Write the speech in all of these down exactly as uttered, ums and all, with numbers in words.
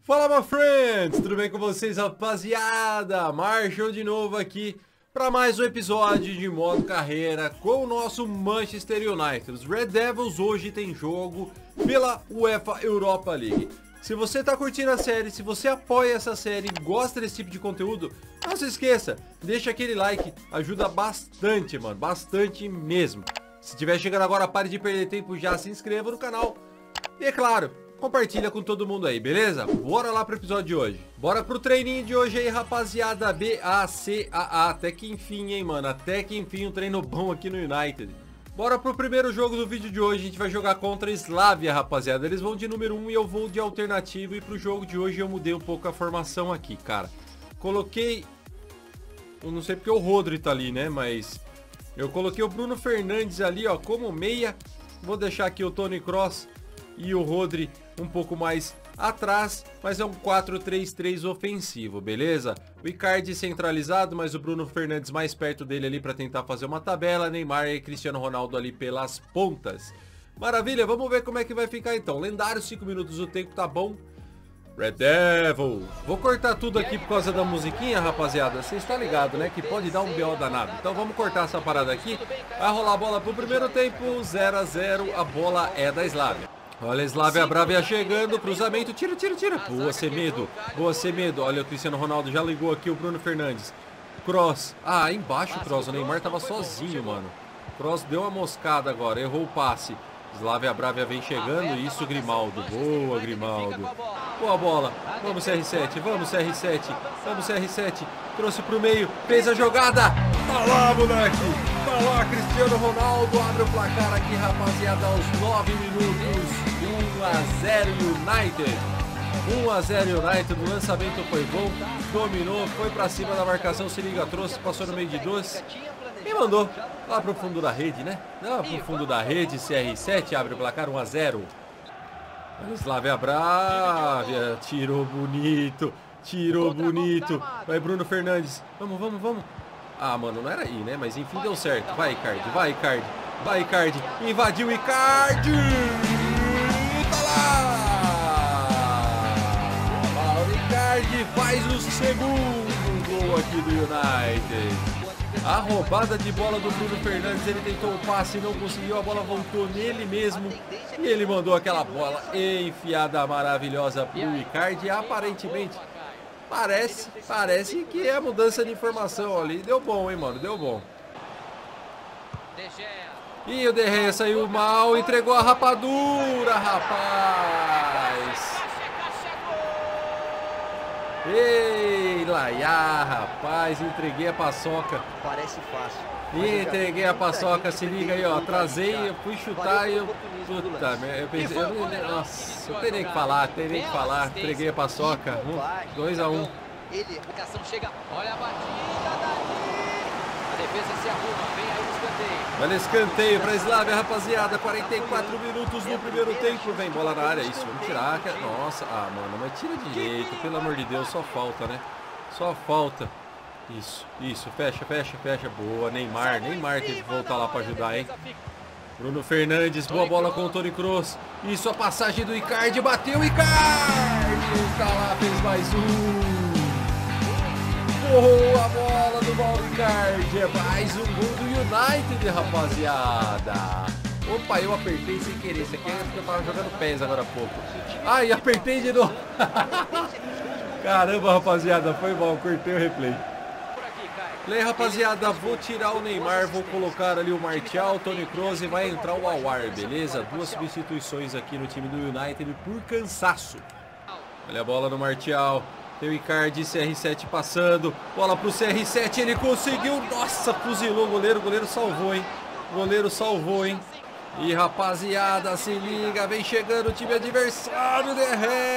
Fala, my friends! Tudo bem com vocês, rapaziada? Marshall de novo aqui para mais um episódio de modo carreira com o nosso Manchester United. Os Red Devils hoje tem jogo pela UEFA Europa League. Se você tá curtindo a série, se você apoia essa série e gosta desse tipo de conteúdo, não se esqueça, deixa aquele like, ajuda bastante, mano, bastante mesmo. Se estiver chegando agora, pare de perder tempo, já se inscreva no canal e, é claro, compartilha com todo mundo aí, beleza? Bora lá pro episódio de hoje. Bora pro treininho de hoje aí, rapaziada. B A C A A. Até que enfim, hein, mano. Até que enfim um treino bom aqui no United. Bora pro primeiro jogo do vídeo de hoje. A gente vai jogar contra a Slavia, rapaziada. Eles vão de número um e eu vou de alternativo. E pro jogo de hoje eu mudei um pouco a formação aqui, cara. Coloquei... Eu não sei porque o Rodri tá ali, né? Mas... eu coloquei o Bruno Fernandes ali, ó, como meia. Vou deixar aqui o Toni Kroos e o Rodri um pouco mais atrás, mas é um quatro três três ofensivo, beleza? O Icardi centralizado, mas o Bruno Fernandes mais perto dele ali para tentar fazer uma tabela, Neymar e Cristiano Ronaldo ali pelas pontas. Maravilha, vamos ver como é que vai ficar então. Lendário, cinco minutos, o tempo tá bom. Red Devils. Vou cortar tudo aqui por causa da musiquinha, rapaziada. Você está ligado, né? Que pode dar um B O danado. Então vamos cortar essa parada aqui. Vai rolar a bola pro primeiro tempo. zero a zero. A bola é da Slavia. Olha a Slavia Bravia chegando. Cruzamento. Tira, tira, tira. Boa, Semedo. Boa, Semedo. Olha o Cristiano Ronaldo. Já ligou aqui o Bruno Fernandes. Kroos. Ah, embaixo o Kroos. O Neymar tava sozinho, mano. Kroos deu uma moscada agora. Errou o passe. Slavia Bravia vem chegando. Isso, Grimaldo. Boa, Grimaldo. Boa bola. Vamos, C R sete. Vamos, C R sete. Vamos, C R sete. Trouxe pro meio. Fez a jogada. Tá lá, moleque. Tá lá, Cristiano Ronaldo. Abre o placar aqui, rapaziada, aos nove minutos. um a zero United. um a zero United. O lançamento foi bom. Dominou. Foi pra cima da marcação. Se liga, trouxe. Passou no meio de dois. E mandou lá pro fundo da rede, né? Lá pro fundo da rede. C R sete abre o placar um a zero. Slavia Bravia, tirou bonito, tirou bonito. Vai Bruno Fernandes, vamos, vamos, vamos. Ah, mano, não era aí, né? Mas enfim, deu certo. Vai, Icardi, vai, Icardi, vai, Icardi. Invadiu o Icardi. Tá lá. O Icardi faz o segundo gol aqui do United. A roubada de bola do Bruno Fernandes, ele tentou o passe, não conseguiu, a bola voltou nele mesmo e ele mandou aquela bola enfiada maravilhosa pro Icardi. E aparentemente, parece, parece que é a mudança de informação ali. Deu bom, hein, mano, deu bom. E o De Gea saiu mal, entregou a rapadura, rapaz. Ei, Laiá, rapaz, entreguei a paçoca. Parece fácil. Entreguei a paçoca, se liga aí, ó. Trazei, eu fui chutar e eu. Puta, eu pensei. Eu não, nossa, eu tenho que falar, tenho que falar. Entreguei a paçoca. dois a um. Ele, a chega. Olha a batida dali. A defesa se arruma, vem aí o escanteio. Olha escanteio pra Slavia, rapaziada. quarenta e quatro minutos no primeiro tempo. Vem bola na área, isso. Vamos tirar. Nossa, ah, mano, mas tira direito, pelo amor de Deus, só falta, né? Só falta. Isso, isso, fecha, fecha, fecha. Boa, Neymar, Neymar tem que voltar lá pra ajudar, hein? Bruno Fernandes, boa bola com o Toni Kroos. Isso, a passagem do Icardi, bateu o Icardi. Tá lá, fez mais um. Boa bola do Mauro Icardi. É mais um gol do United, rapaziada. Opa, eu apertei sem querer. Isso aqui é porque eu tava jogando pés agora há pouco. Ai, apertei de novo. Caramba, rapaziada, foi bom, cortei o replay. Play, rapaziada, vou tirar o Neymar, vou colocar ali o Martial, o Toni Kroos e vai entrar o Aouar, beleza? Duas substituições aqui no time do United por cansaço. Olha a bola no Martial, tem o Icardi, C R sete passando, bola pro C R sete, ele conseguiu, nossa, fuzilou o goleiro, o goleiro salvou, hein? O goleiro salvou, hein? E rapaziada, se liga, vem chegando o time adversário, De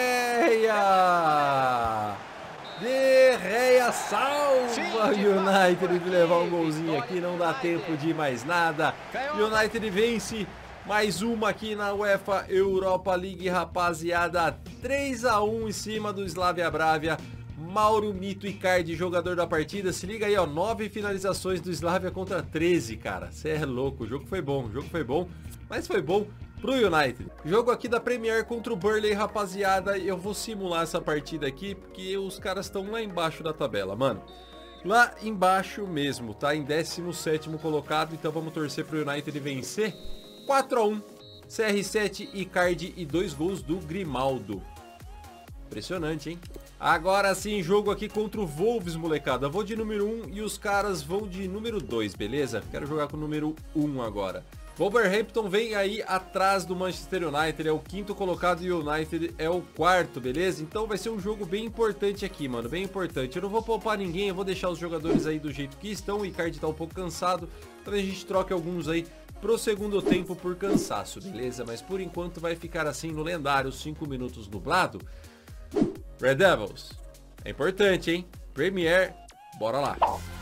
Gea! De Gea salva o United de levar um golzinho aqui, não dá tempo de mais nada. United vence mais uma aqui na UEFA Europa League, rapaziada, três a um em cima do Slavia Bravia. Mauro Mito Icardi, jogador da partida. Se liga aí, ó, nove finalizações do Slavia contra treze, cara. Cê é louco, o jogo foi bom, o jogo foi bom. Mas foi bom pro United. Jogo aqui da Premier contra o Burnley, rapaziada. Eu vou simular essa partida aqui, porque os caras estão lá embaixo da tabela, mano. Lá embaixo mesmo, tá? Em décimo sétimo colocado. Então vamos torcer pro United vencer. quatro a um. C R sete, Icardi e dois gols do Grimaldo. Impressionante, hein? Agora sim, jogo aqui contra o Wolves, molecada. Vou de número um e os caras vão de número dois, beleza? Quero jogar com o número um agora. Wolverhampton vem aí atrás do Manchester United, é o quinto colocado e o United é o quarto, beleza? Então vai ser um jogo bem importante aqui, mano, bem importante. Eu não vou poupar ninguém, eu vou deixar os jogadores aí do jeito que estão. O Icardi tá um pouco cansado, talvez a gente troque alguns aí pro segundo tempo por cansaço, beleza? Mas por enquanto vai ficar assim no lendário cinco minutos nublado. Red Devils, é importante, hein? Premier, bora lá.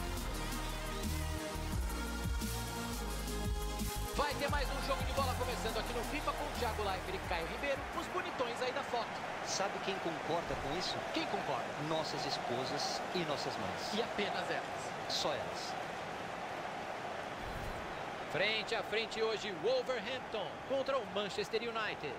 Vai ter mais um jogo de bola começando aqui no FIFA com o Thiago Leifert e Caio Ribeiro, os bonitões aí da foto. Sabe quem concorda com isso? Quem concorda? Nossas esposas e nossas mães. E apenas elas. Só elas. Frente a frente hoje, Wolverhampton contra o Manchester United.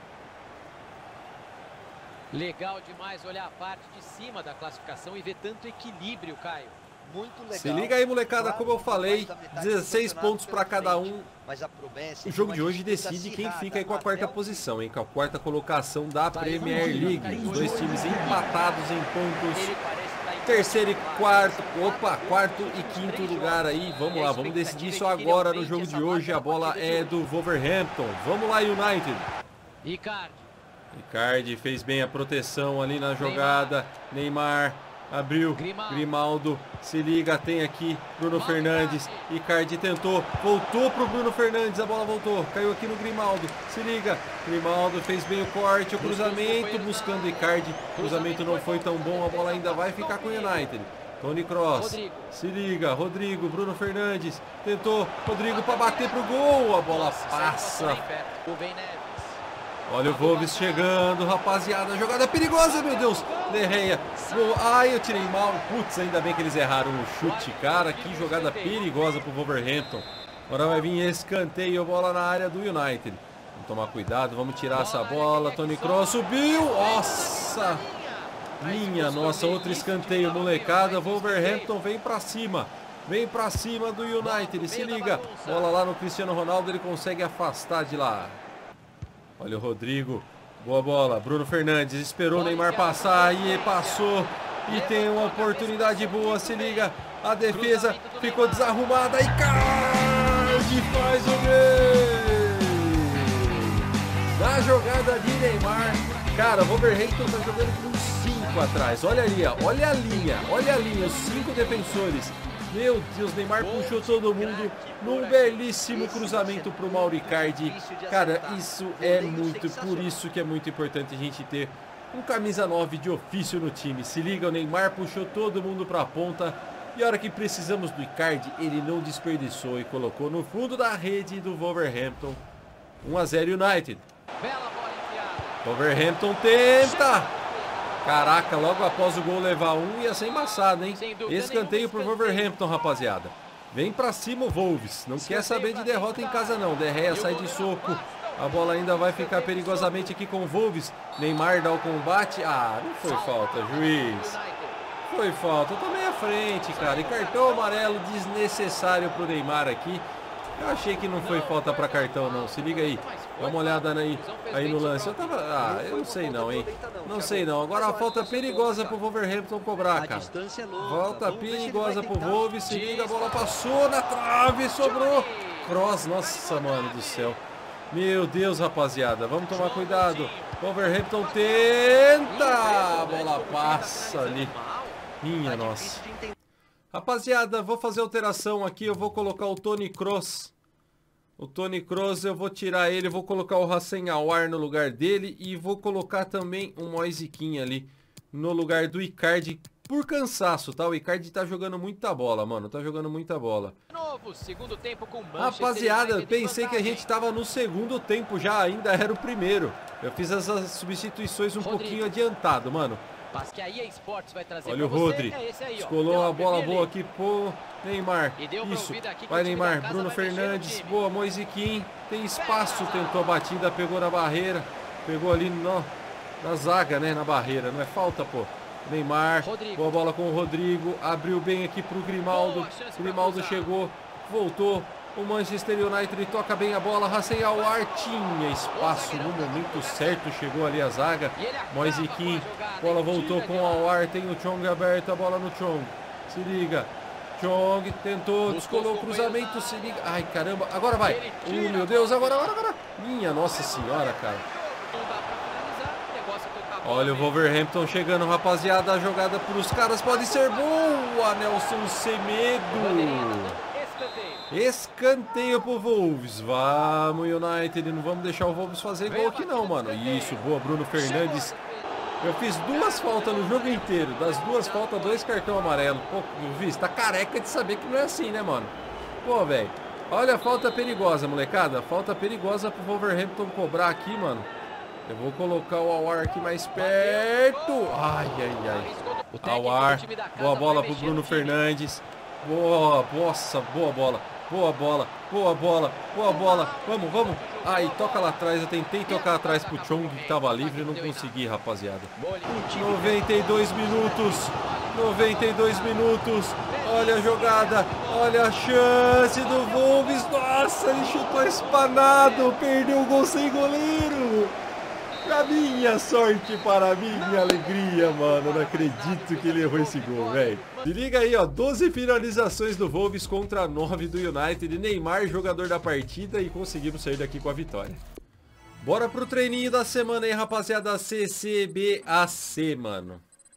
Legal demais olhar a parte de cima da classificação e ver tanto equilíbrio, Caio. Muito legal. Se liga aí, molecada, como eu falei, dezesseis pontos para cada um. O jogo de hoje decide quem fica aí com a quarta posição, hein? Com a quarta colocação da Premier League. Os dois times empatados em pontos. Terceiro e quarto, opa, quarto e quinto lugar aí. Vamos lá, vamos decidir isso agora no jogo de hoje. A bola é do Wolverhampton. Vamos lá, United. Icardi. Icardi fez bem a proteção ali na jogada. Neymar abriu. Grimaldo se liga, tem aqui Bruno Fernandes. Icardi tentou, voltou pro Bruno Fernandes. A bola voltou, caiu aqui no Grimaldo. Se liga, Grimaldo fez bem o corte, o cruzamento buscando Icardi. O cruzamento não foi tão bom, a bola ainda vai ficar com o United. Toni Kroos, se liga, Rodrigo, Bruno Fernandes tentou, Rodrigo para bater pro gol. A bola passa. Olha o Wolves chegando, rapaziada. Jogada perigosa, meu Deus. Derreia. Ai, eu tirei mal. Putz, ainda bem que eles erraram o chute, cara. Que jogada perigosa pro Wolverhampton. Agora vai vir escanteio, bola na área do United. Vamos tomar cuidado, vamos tirar essa bola. Toni Kroos subiu. Nossa. Minha nossa, outro escanteio, molecada. Wolverhampton vem pra cima. Vem pra cima do United. Se liga. Bola lá no Cristiano Ronaldo, ele consegue afastar de lá. Olha o Rodrigo, boa bola, Bruno Fernandes esperou o Neymar passar e passou e tem uma oportunidade boa, se liga, a defesa ficou desarrumada e Icardi faz o gol! Na jogada de Neymar, cara, o Wolverhampton tá jogando com cinco atrás, olha ali, ó, olha a linha, olha a linha, os cinco defensores. Meu Deus, Neymar puxou todo mundo num belíssimo cruzamento pro Mauro Icardi. Cara, isso é muito, por isso que é muito importante a gente ter um camisa nove de ofício no time. Se liga, o Neymar puxou todo mundo pra ponta. E a hora que precisamos do Icardi, ele não desperdiçou e colocou no fundo da rede do Wolverhampton. um a zero United. Wolverhampton tenta! Caraca, logo após o gol levar um ia ser embaçado, hein? Escanteio pro Wolverhampton, rapaziada. Vem pra cima o Wolves. Não quer saber de derrota em casa, não. Derreia, sai de soco. A bola ainda vai ficar perigosamente aqui com o Wolves. Neymar dá o combate. Ah, não foi falta, juiz. Foi falta. Eu tomei a frente, cara. E cartão amarelo desnecessário pro Neymar aqui. Eu achei que não foi falta pra cartão, não. Se liga aí. Dá uma olhada aí, aí no lance. Eu tava... Ah, eu não sei não, hein. Não sei não. Agora a falta perigosa pro Wolverhampton cobrar, cara. Falta perigosa pro Wolves. Se liga, a bola passou na trave, sobrou. Kroos, nossa, mano do céu. Meu Deus, rapaziada. Vamos tomar cuidado. Wolverhampton tenta. A bola passa ali. Minha nossa. Rapaziada, vou fazer alteração aqui. Eu vou colocar o Toni Kroos. O Toni Kroos, eu vou tirar ele, vou colocar o Hacem Aouar no lugar dele e vou colocar também o Moise Kean ali no lugar do Icardi por cansaço, tá? O Icardi tá jogando muita bola, mano, tá jogando muita bola. Novo, segundo tempo com Rapaziada, pensei que a gente tava no segundo tempo já, ainda era o primeiro. Eu fiz essas substituições um pouquinho adiantado, mano. Passe que a E A Sports vai trazer Olha o pra você. Rodri. É esse aí, ó. Descolou Deu uma uma bola firme boa ali. aqui pro Neymar. E deu pra Isso. ouvir daqui que Vai o time da Neymar. casa Bruno vai mexer no Fernandes. time. Boa, Moisiquim. Tem espaço. Tentou a batida, pegou na barreira. Pegou ali no, na zaga, né? Na barreira. Não é falta, pô. Neymar. Rodrigo. Boa bola com o Rodrigo. Abriu bem aqui pro Grimaldo. Boa chance pra Grimaldo cruzar. chegou. Voltou. O Manchester United toca bem a bola. Racei ao ar. Tinha espaço no momento certo. Chegou ali a zaga. E ele acaba Moisiquim. com a jogada, Bola hein? voltou Tira com de o lá. Aouar. Tem o Chong aberto. A bola no Chong. Se liga. Chong tentou. Buscou Descolou o os cruzamento. companheiros Se na liga. Ai, caramba. Agora vai. Ele Oh, tira meu a Deus. bola. Agora, agora, agora. Minha Nossa Senhora, cara. Não dá pra finalizar, o negócio é tocar a bola Olha o mesmo. Wolverhampton chegando, rapaziada. A jogada pros caras pode ser boa. Nelson Semedo. Escanteio. Escanteio pro Wolves. Vamos, United. Não vamos deixar o Wolves fazer gol aqui não, mano. Isso, boa, Bruno Fernandes. Eu fiz duas faltas no jogo inteiro. Das duas faltas, dois cartão amarelo. Pô, Viz, tá careca de saber que não é assim, né, mano? Pô, velho. Olha a falta perigosa, molecada. Falta perigosa pro Wolverhampton cobrar aqui, mano. Eu vou colocar o Aouar aqui mais perto. Ai, ai, ai. O técnico Aouar. do time da casa Boa vai bola pro mexer Bruno no time. Fernandes. Boa, nossa, boa bola. Boa bola, boa bola, boa bola. Vamos, vamos. Ai, toca lá atrás. Eu tentei tocar atrás pro Chong que tava livre e não consegui, rapaziada. noventa e dois minutos. noventa e dois minutos. Olha a jogada. Olha a chance do Wolves. Nossa, ele chutou espanado. Perdeu o gol sem goleiro. Pra minha sorte, para minha alegria, mano. Não acredito que ele errou esse gol, velho. Se liga aí, ó. doze finalizações do Wolves contra nove do United. Neymar, jogador da partida, e conseguimos sair daqui com a vitória. Bora pro treininho da semana aí, rapaziada. C C B A C, mano.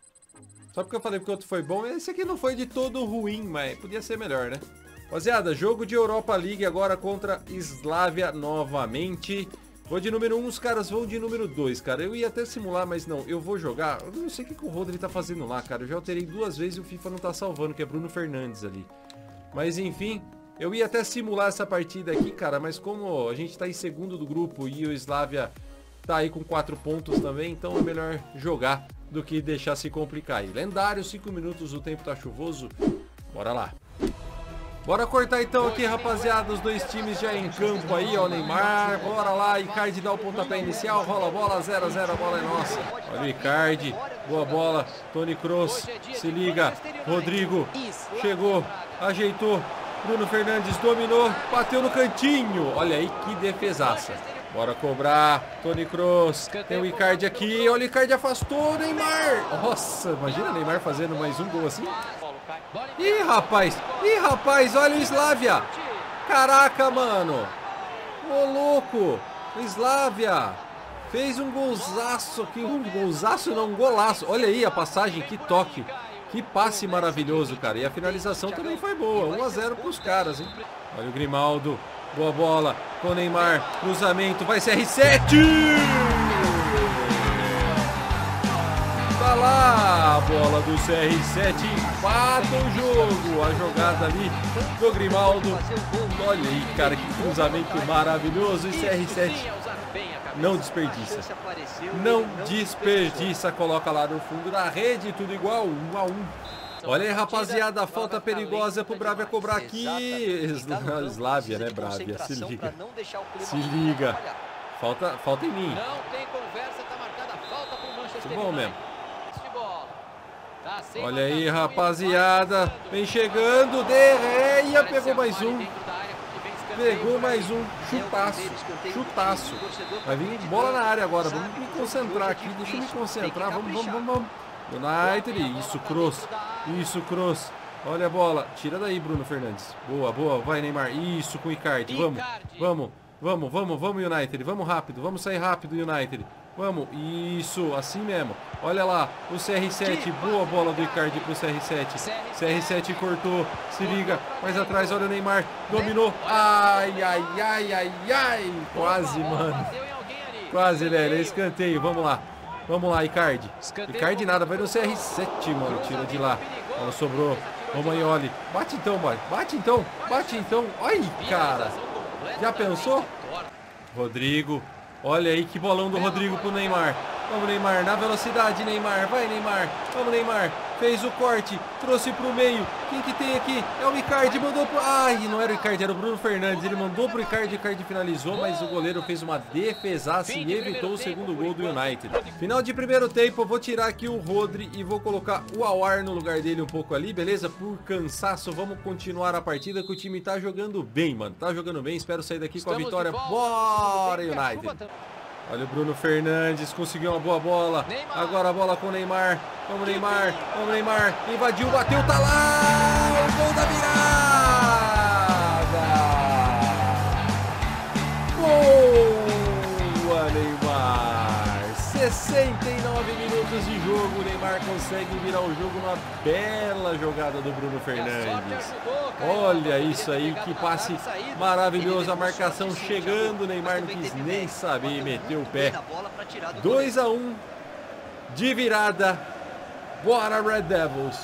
Só porque eu falei que o outro foi bom, esse aqui não foi de todo ruim, mas podia ser melhor, né? Rapaziada, jogo de Europa League agora contra Slavia novamente. Vou de número um, os caras vão de número dois, cara. Eu ia até simular, mas não, eu vou jogar. Eu não sei o que, que o Rodri tá fazendo lá, cara. Eu já alterei duas vezes e o FIFA não tá salvando, que é Bruno Fernandes ali. Mas enfim, eu ia até simular essa partida aqui, cara. Mas como a gente tá em segundo do grupo e o Slavia tá aí com quatro pontos também, então é melhor jogar do que deixar se complicar aí. Lendário, cinco minutos, o tempo tá chuvoso. Bora lá. Bora cortar então aqui, rapaziada, os dois times já em campo aí, ó, Neymar, bora lá, Icardi dá o pontapé inicial, rola a bola, zero a zero, a bola é nossa. Olha o Icardi, boa bola, Toni Kroos, se liga, Rodrigo, chegou, ajeitou, Bruno Fernandes dominou, bateu no cantinho, olha aí que defesaça. Bora cobrar, Toni Kroos, tem o Icardi aqui, olha o Icardi afastou, Neymar. Nossa, imagina o Neymar fazendo mais um gol assim. Ih, rapaz, ih, rapaz, olha o Slavia. Caraca, mano. Ô, louco, o Slavia fez um golzaço aqui, um golzaço não, um golaço. Olha aí a passagem, que toque, que passe maravilhoso, cara. E a finalização também foi boa, um a zero pros caras, hein. Olha o Grimaldo, boa bola com o Neymar, cruzamento, vai ser R sete. Tá lá, a bola do C R sete empata o jogo. A jogada ali do Grimaldo. Olha aí, cara, que cruzamento maravilhoso. E C R sete não desperdiça. Não desperdiça. Coloca lá no fundo da rede, tudo igual, um a um. Olha aí, rapaziada, a falta perigosa pro Bravia cobrar aqui. Slavia, né, Bravia? Se liga. Se liga. Falta, falta em mim. Não tem conversa, tá marcada a falta pro Manchester Bom United. mesmo. Tá sem Olha aí, marcação, rapaziada. Vem chegando, Derreia, pegou mais um. Pegou mais um. Chutaço. Chutaço. Vai vir bola na área agora. Vamos me concentrar aqui. Deixa eu me concentrar. Vamos, vamos, vamos, vamos. United. Isso, Kroos. Isso, Kroos. Olha a bola. Tira daí, Bruno Fernandes. Boa, boa. Vai, Neymar. Isso com o Icardi. Vamos, vamos, vamos, vamos, vamos, United. Vamos rápido. Vamos sair rápido, United. Vamos, isso, assim mesmo. Olha lá, o C R sete, boa bola do Icardi pro C R sete. C R sete cortou, se liga, mais atrás, olha o Neymar, dominou. Ai, ai, ai, ai, ai, quase, mano. Quase, velho, é escanteio, vamos lá. Vamos lá, Icardi. Icardi nada, vai no C R sete, mano, tira de lá. Não sobrou, vamos aí, olha. Bate então, mano, bate então, bate então. Ai, cara, já pensou? Rodrigo. Olha aí que bolão do Rodrigo pro Neymar. Vamos, Neymar, na velocidade, Neymar. Vai, Neymar. Vamos, Neymar. Fez o corte, trouxe pro meio. Quem que tem aqui? É o Icardi, mandou pro... Ai, não era o Icardi, era o Bruno Fernandes. Ele mandou pro Icardi, o Icardi finalizou, mas o goleiro fez uma defesaça e evitou o segundo gol do United. Final de primeiro tempo, eu vou tirar aqui o Rodri e vou colocar o Aouar no lugar dele um pouco ali, beleza? Por cansaço, vamos continuar a partida, que o time tá jogando bem, mano. Tá jogando bem, espero sair daqui com a vitória. Bora, United! Olha o Bruno Fernandes, conseguiu uma boa bola. Neymar. Agora a bola com o Neymar. Vamos, Neymar. Vamos, Neymar. Invadiu, bateu, tá lá! O gol da virada! Boa, Neymar! sessenta e nove minutos de jogo. O Neymar consegue virar o jogo numa bela jogada do Bruno Fernandes. Olha isso aí, que passe maravilhoso. A marcação chegando. O Neymar não quis nem saber, meteu o pé. dois a um de virada. Bora, Red Devils.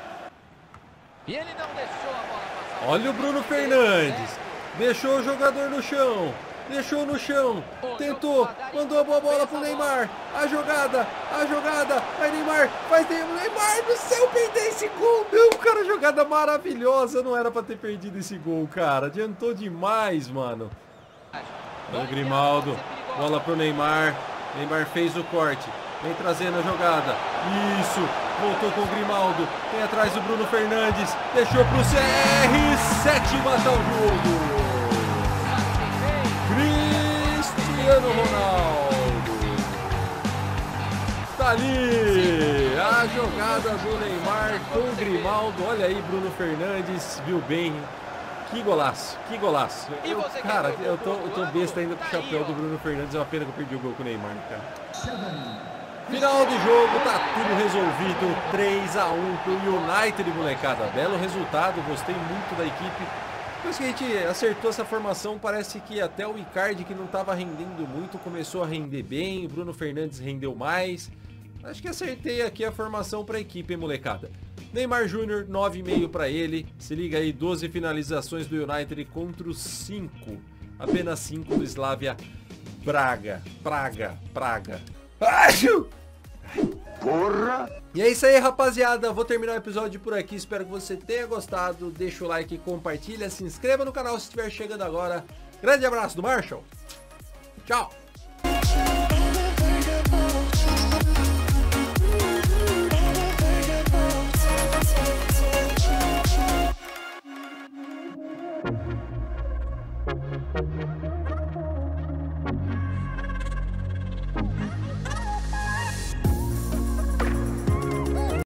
Olha o Bruno Fernandes. Deixou o jogador no chão. Deixou no chão, tentou, mandou a boa bola pro Neymar. A jogada, a jogada, vai Neymar, vai Neymar do céu, perder esse gol. Não, cara, jogada maravilhosa. Não era pra ter perdido esse gol, cara. Adiantou demais, mano. Olha o Grimaldo, bola pro Neymar. Neymar fez o corte, vem trazendo a jogada. Isso, voltou com o Grimaldo. Vem atrás do Bruno Fernandes, deixou pro C R sete, mata o jogo. Cristiano Ronaldo. Tá ali a jogada do Neymar com o Grimaldo. Olha aí, Bruno Fernandes viu bem. Que golaço, que golaço. Eu, cara, eu tô, eu tô besta ainda com o chapéu do Bruno Fernandes. É uma pena que eu perdi o gol com o Neymar, cara. Final do jogo, tá tudo resolvido. três a um pro United, molecada. Belo resultado, gostei muito da equipe. Depois que a gente acertou essa formação, parece que até o Icardi, que não estava rendendo muito, começou a render bem. O Bruno Fernandes rendeu mais. Acho que acertei aqui a formação para a equipe, hein, molecada. Neymar Júnior, nove e meio para ele. Se liga aí, doze finalizações do United contra os cinco. Apenas cinco do Slavia Praga. Praga, Praga. Acho! Porra! E é isso aí, rapaziada. Vou terminar o episódio por aqui. Espero que você tenha gostado. Deixa o like, compartilha, se inscreva no canal se estiver chegando agora. Grande abraço do Marshall. Tchau!